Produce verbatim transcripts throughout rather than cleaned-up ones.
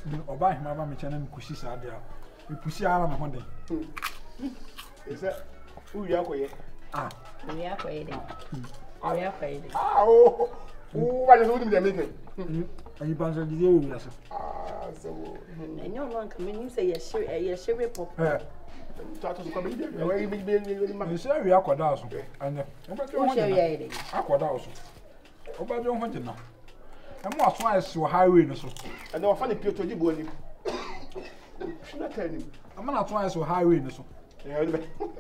oba hima ba me chana me kushi sa dia me kushi ara me honde ese u ya koye ah we ya koye de we ya koye de ah o u ba je so dim de make ayi banzo di e wi asa ah so enyo no nka me nim say ye hye ye hye pop eh ta to so ko be de we be be be ma me say wi akoda aso anya oba je o hye honde ye de akoda aso oba je honde na emu aso aso highway no so and o fa ni pioto di bo ni shina tani amana to aso highway no so eh o be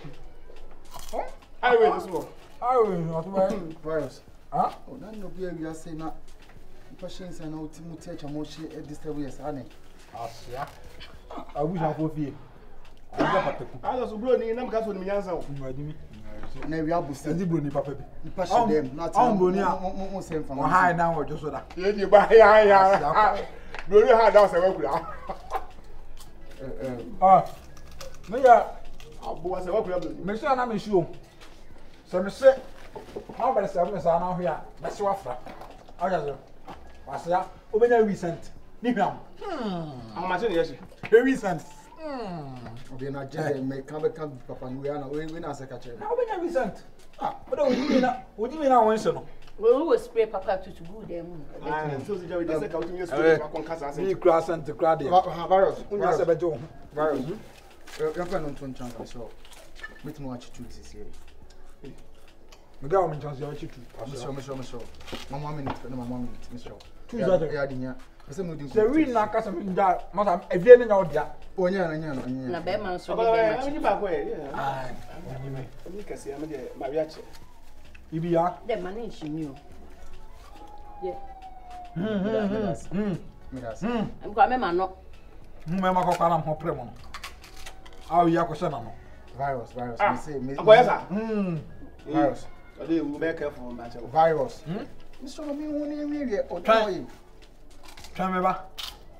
highway no so highway no to ba virus ah o na no bia wi ase na patience na uti muti echa mo she disturb yes ane asia abuja fo fie abuja pateku ah so bro ni na mka so ni nyansa o madimi na wi abusi ndi bro ni papa bi passion dem na ta on boni a mo se mfa o high down wo joso da ye di ba ya ya bro ni ha down se wa kura eh eh ah me ya abo wa se wa kura bro me se na me shu o so me se na ba se me sa na ho ya me se wa fra aja zo wasia obenya recent ni hwam hmm ama che ne yeshi recent obi na je me kan be kan papa ni we na we we na se ka chere na obenya recent ah but o di na o di na won se no we we spray papa to to good dem ah so se jawe de se ka utumi yesu akon kasa ase ni kra cent kra de virus unya se bejo ho virus ya fa no ton chan so mit mo achi tu this here me ga o min chance ya chitu Mister Mister Mister mama minute no mama minute Mister two zero ya dinya ese mo di se wi na kasa mi nda mata evie ne nya odia onya na nya no nya na be man so de aba be ba ma ni ba ko e ah onyi me ni kasi am de ma wi ache ibi ya de man in shimi o ye hmm hmm hmm me das am ko me ma no hmm me ma ko kwara mo pre mo no aw ya ko se na no virus virus me say me akoya sa hmm virus ade wu be careful ma che virus hmm Mister me won e wi e o Try. toy try me ba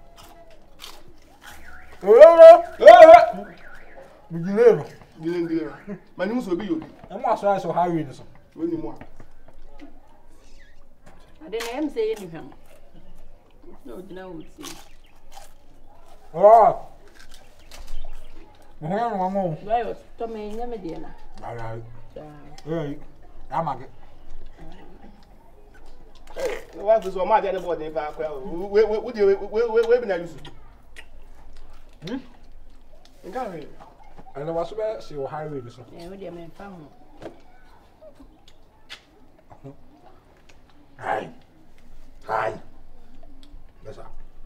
oh eh mi gile no gile ngile ma ni muso bi yo e mo aso aso highway no so we ni mo ade na em say ye ni hwam no dina wo ti oh mo hoya no mo we to me nya me de na ara ja eh amage eh wa fi so ma de ne bo de fa akwa we we we we we bi na yusu hmm nka we ana waso be se o highway no so e we de me fa ho hai hai besa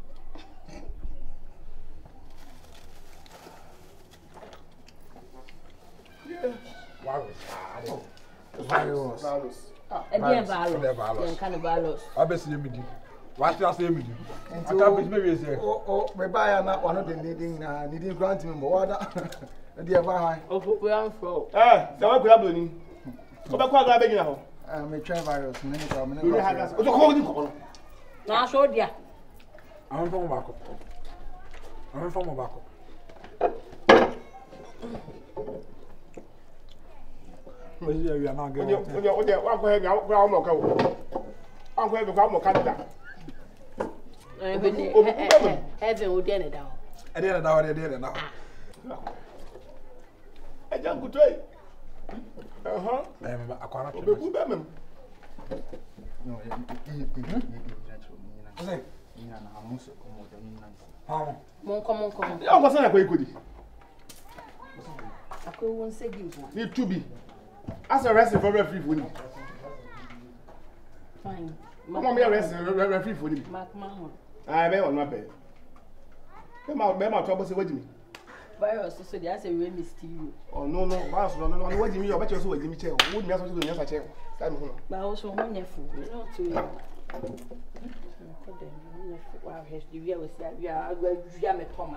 wow virus virus ah e de E de valos valos. ye kan valos abesi emidi wasi ase emidi Nti aka be me we se o o me ba ya na wano de needing na needing grant me mo wada e de ba han o fu we am fro eh se wa kura bro ni o be kwa ga be gina ho eh me try virus me ni ka me we ni ha gas o to ko ni ko no na so dia awon fo mo bako awon fo mo bako ozi ya wi na ga onye onye onye wa ko he bi akwa mo ka wo wa ko he bi kwa mo ka da e be ni e be o de ne da ho e de na da wa de de na e jan ku toy eh ha eh me akwara o be ku be mem no e e e ni na ose ni na na amuso ko mo de ni na ha mon ko mon ko ya ko sana ko ikodi akọ won se gi ho ni tubi as a rest for referee for ni fine mo me rest referee for ni mark ma ho ah be won ma be be ma be ma to bo se wajimi virus so dia say we mysterious oh no no ba so no no wajimi yo ba che so wajimi che o wo mi aso so nya sa che ta mi ho ba o so mo nya fu we no to ko de nya fu wa he di we si abia agwa dua me toma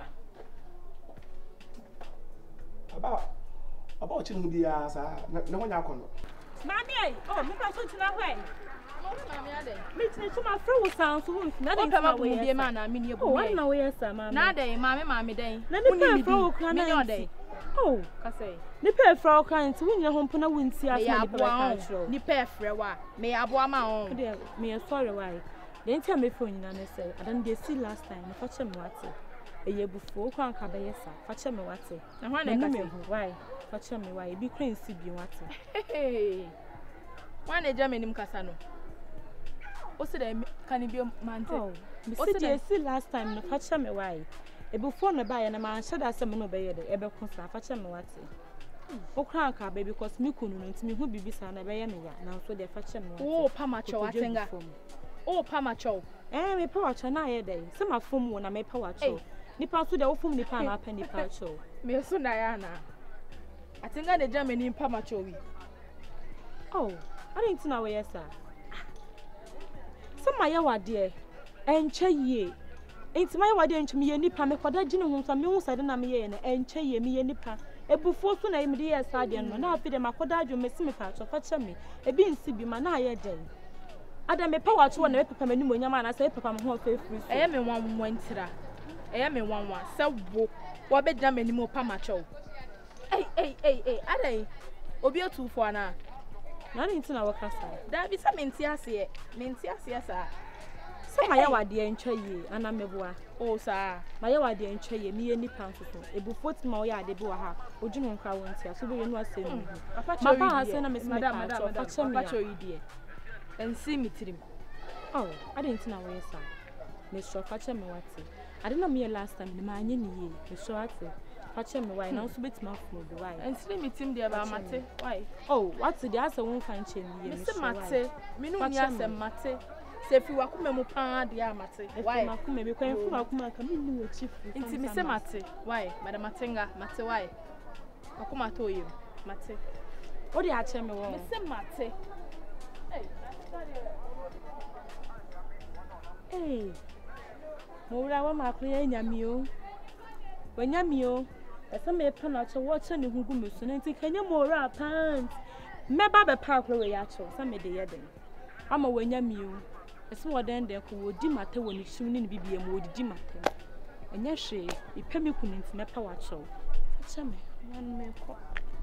aba aba o chin hu dia sa na ho nya kono Mami ai, oh, me ka so tina hwe. Mama mami ade. Me tina so ma frɛ wo san so wo na O den pema ko mu bie ma na me ni ebu. Oh, wan na wo yes mama. Na ade mami mami den. Na me pɛ frɛ wo kra na me ode. Oh, Ka say. ne pɛ frɛ wo kra nti wo nyina ho mpona wo nti Me asa ya ni aboa pɛ on. ka Ni pɛ frɛ wa. Me ya aboa ma on. de me sorry why. then tell me phone na na say I don dey see last time na fa che me wate eye bufo kwa nka be yesa fa che me wate na hwan na ka why fa che me why bi kran si bi wate hwan na jam enim kasa no o se dey kan bi mante oh me see dey see last time na fa che me why e bufo na ba ye na ma hye da se me no be ye de e be ko sa fa che me wate o kran ka be because me kunu no ntimi hu bibi sa na be ye me ya na so dey fa che me wate o pa ma cho atenga o pa ma cho eh me pa wa cho na ye dey se ma fom wo na me pa wa cho nipa so dey wo fom nipa na pa nipa cho me so na ya na atenga de jam enim pa ma cho wi oh I didn't know where sir some my wade enche ye enti my wade enche me nipa me koda gine hu so me hu sade na me ye na enche ye me ye nipa ebufo so na me de ye sade no na afi de makoda adwo me simi pa cho fa che me ebi nsi bi ma na ye den ada me pa wa cho na me papa mani mo nyama na say papa me ho fa free so eye me wan wan tira eye me wan wan se wo wo be jam enim o pa ma cho ei ei ei ei adai obi otu fo ana na didn't know what kasa da bi sa menti ase menti ase sa some my wade enche ye ana meboa o sa my wade enche ye me ye nipa nso ebufo ti ma wo ya de bi wa ha odwunu nkra wo ntia so be ye no ase no papa ha se na me sima madam pa madam cho papa cho yi die ensi mitirim oh I didn't know where sir me sure fa che me wate I didn't know me last time me anye ni ye me sure ate fa che me why now so betima fo do why ensi mitim de ba mate why oh what's the answer won fan che ni ye me se mate me no ni ase mate se fi wakuma mu pa de amate why makuma be kwan fu wakuma ka me ni wo chifu nti me se mate why madam matenga mate why wakuma to yim mate o de a che me wo me se mate eh mo wura wa makro ya nyame o wanyame o esa me pa na che wo che ne hugu me so nti kanya mo wura pant me ba be pa kro we ya che sa me de ye den ama wanyame o esa wo den den ko wo di mate wo ni him ni bibie mo wo di mate enya hwe ipa me kunu nti me pa wa che che me wan me ko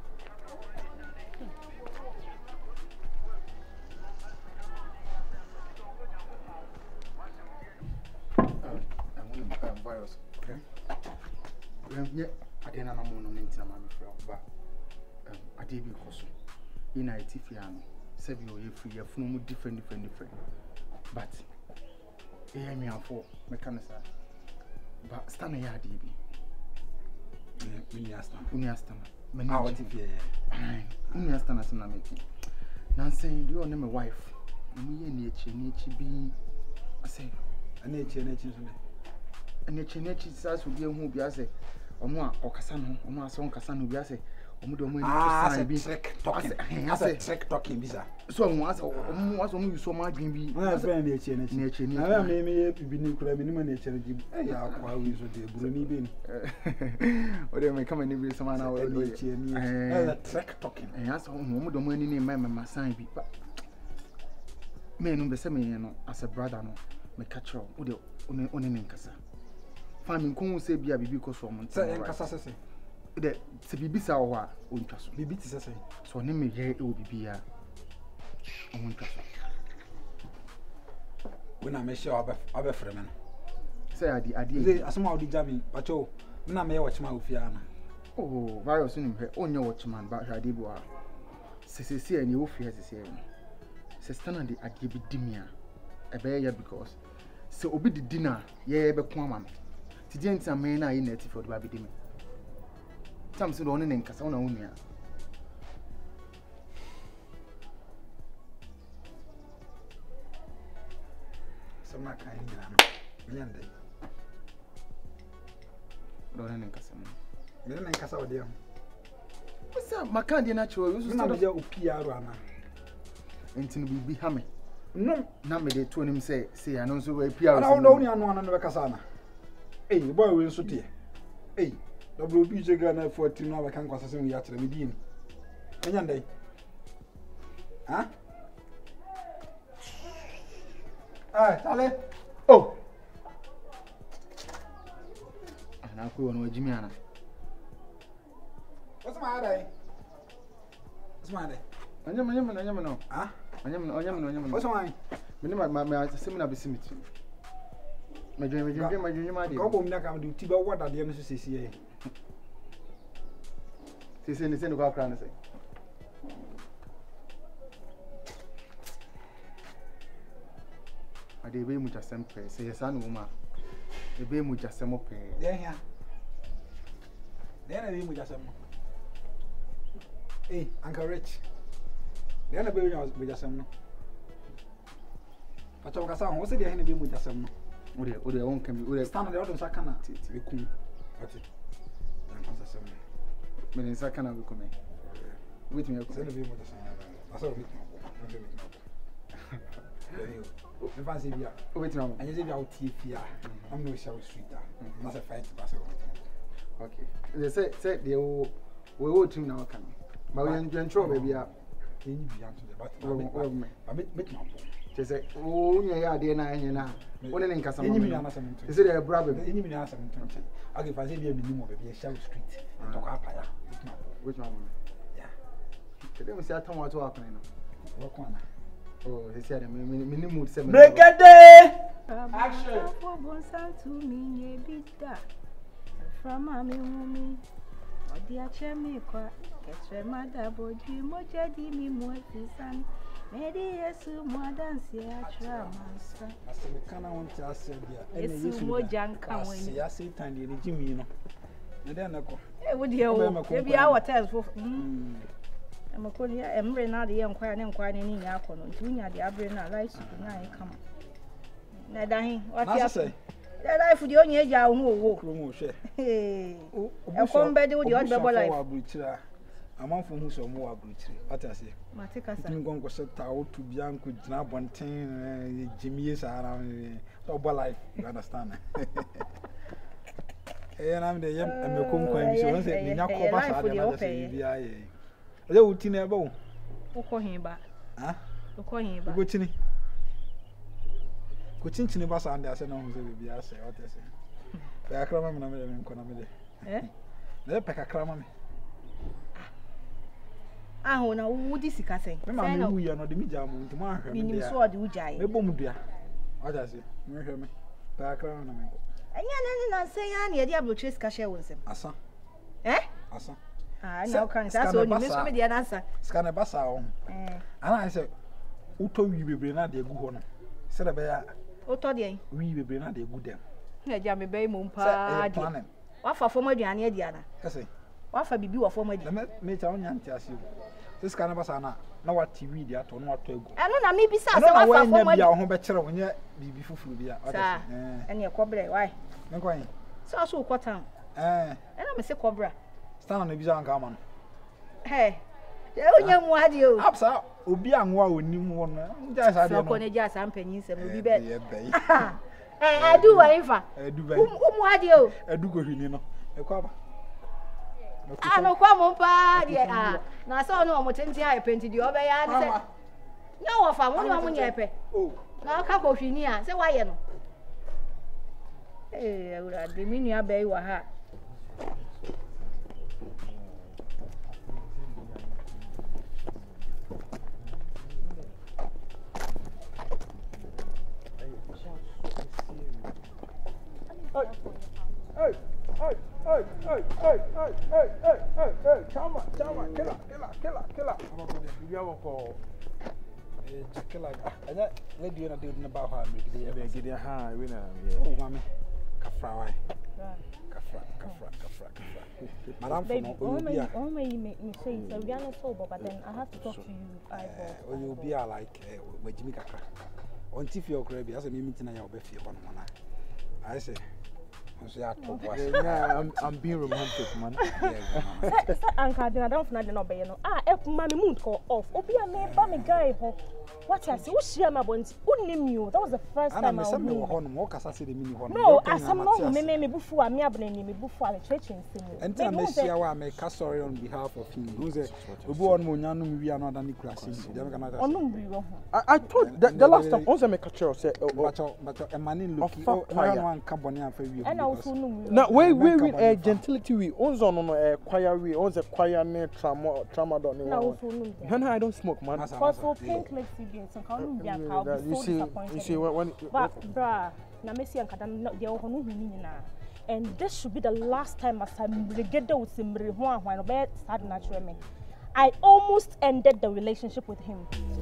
virus. Okay. Yeah, I didn't know no name na mama frɛ ba. Um, I did be koso. Ina etifiano. Seven or free ya funu different different different. But eh me afọ mekanisa. But stand ya D B. Uni astan. Uni astan. Ah, what if yeah. Uni astan asem na make. Na say you na my wife. Me ye ni echi ni echi bi. I say ana echi ana echi so ne. Ana echi na echi sa so bi ehu bi ase. Omo a okasa no, omo aso nkasa no bi ase. Omo de omo ni to sign bi. Trick talking. As a trick talking bisa. So omo aso omo aso omo yuso ma adwen bi. Na friend na echi na echi. Na echi ni. Na me me ye bi ni kura me ni ma na echi na di. Eh ya kwa wi so de buru ni bi ni. O de me kama ni bi so ma na o echi ni. Eh a trick talking. Eh aso omo de omo ni ni ma ma sign bi. Me no be se me no as a brother no me catch up o de one one ne nkasa. Family ko se bia bibi ko so mo say nkasa sese de se bibi sa wo a o ntwa so bibi ti sese so ne me ye e o bibi ya o mo ntwa so we na me share aba aba frame no say adi adi say asoma odi jabi pacho me na me ye watchman ofia na oh virus ni me onye watchman ba hwa adi bo a se se se ani ofia se se no se stand adi adi bi dimia e be ya because se obi di dinner ye be ko ama no ti enti me na yi native for ba bi dimi tam se do ne nkasa wona wonua sama kan ni na no nyande do ne nkasa mo me ne nkasa odi am wasa makandi na chwo yusu na me je opi aro ana enti no bibi ha me no na me de to nim say say ano so we pia na no ni anu ana no be kasa na eh boy we nso tie eh W B J Ghana fourteen no abakan kwasa se mu ya tere me di ni enya ndai ha ah tale oh ana ko wono wajimi ana what's my day what's my day anya manya manya no ah anya manya anya manya what's my Me ma ma ma seminar be simiti. Me dwen me dwen me dwen ma de. Go bom na ka do ti ba wada de no so sesi e. Sesi ni se no ka kra na se. Ade be mu jasem pe se yesa no ma. E be mu jasem pe. De hia. De na be mu jasem. Eh, Uncle Rich. De na be mu jasem no. Pacho ka sa ho se de hia na be mu jasem no. Ode ode won kan bi ode stand de odon saka na be kum. Ati. Dan kan sa sem. Me ni saka na be kum. Wait me ko. Se na be mu jasem. Asa o mit ma. Na be mit ma. Me fancy bia. Wait now. Anya se bia o tie fia. Am no show street da. Na se fight ba se o. Okay. They say say they wo we wo team na kan. Ba we en tro ba bia. Enyi bia to the but. Ba me me ma. They say o nya ya de na anya na. Woni ne nkasa ma. Enyi mi na asem nto. They say they brother. Enyi mi na asem nto. Agi fancy bia mi ni mo ba bia show street. To ka pa ya. Which one? Yeah. Today we say atom what to happen no. Wo ko na. Oh, he said me me ni mood say me. Brekade. Action. To me bita. From mommy mommy. Odi ache mi kwa. Ketre mada boji mo jadi mi mo fisan. Medi yesu mo dance ya tra mansa. Aseme kana won ta ase dia. Yesu mo janka woni. Ya Satan de jimi no. Na de na ko. Eh wo de wo. E bia hotel fo. Mm. Amakoni ya emre na de ye nkwa ne nkwa ne ni nya akono. Nti unya de abre na rice na e kama. Na dahin. What ya say? The life di onye eja wo wo. Kromo hwe. Eh. E kom be de wo di o be bo life. Amanfo hu so mo wa bruchire. What I say? Matika sa. Ngon ko se ta o tu bianco gina bonten jimie sara so bo life. You understand? Eh na me de yem emekom kwan bi so say ni nya ko ba sa de na say bi aye. Oje wuti na eba wo. Ukọ hin ba. Ha? Ukọ hin ba. Ugo chini. Ko chinchini ba sa ande ase na hu say bi ase what I say. Pe akrama me na me me nko na me de. Eh? Na pe akrama me. Aho na wudi sika sen. Me ma me hu ye no de mi ja mo nti mo ahwe me. Minim so de wujaye. Me bom dua. What I say? Me hwe me. Pe akrama na me nko. Anya na na sen ya na ye de abrotre sika hye wonsem. Asa. Eh? Asa. Ah, na kan sa so ni me so me de na asa. Sika na ba sa wo. Eh. Ana say uto wi bebre na de egu ho no. Se de be ya Uto de en. wi bebre na de egu dem. Na ja me be mo mpa de. Wa fa fom aduane ade ana. Kase. Wa fa bibi wa fom ade. Na me me cha onya nti ase. Se sika na ba sa na na wa T V de ato no ato egu. Eno na me bi sa se wa fa fom ade. Ya ho be kire wo nya bibi fufuru bia. Eh. Ene kobre why? Me kwan. So so ko tan. Eh. Ena me se kobra. Stand na bi za nka ma no. Hey. Ya onya mu ade o. Apsa obi anwa onim wo no. Nja sa de no. So ko ne ja sa mpanyin sem obi be. Eh, adu wa infa. Adu ba. Umu ade o. Adu ko hwini no. E kwa ba. Ah no kwa mo pa de ah. Na so no mo tenti ha penti de obe ya ni se. Nya wo fa mo ni mo nya epe. Oh. Na ka ko hwini a se wa ye no. Eh, ura de mi nua be wa ha. Hey, hey, hey, hey, hey, hey, hey, hey, hey, hey, chama, chama, killer, killer, killer, killer. I'm going to be able to call. Eh, killer. And that lady na did about her. Me dey get there ha, we na. Oh, mama. Kafra why? Kafra, kafra, kafra, kafra. Madam for no. Oh my, oh my, you make me say so we are not sober, but then I have to talk to you. I oh, you be like we Jimmy Kakra. On T V or Krabi, as a meeting na ya obefi one one. I say yeah, I'm, I'm being romantic, man. Sir, Uncle, I don't know the number, you know. Ah, if mommy moon call off, Obi, I may buy me guy. What I say, who share my bones? Who name you? That was the first time I saw you. No, I some no me me before me abne me before the church in sin. And tell me, see, I make a sorry on behalf of him. Who's it? We go on Munyanum, we are not any classes. I told the, the last time, also make a chair, say, but a man in looking for one carbon for you. Now, wait, wait, with a gentility, we also on a choir, we also choir near trauma, trauma. No, I don't smoke, man. For pink, C B S and can't be a cow. You see, you see what when but bruh, na Messi and Kadam not the Ohonu and this should be the last time as I'm together with him when I start naturally. I almost ended the relationship with him.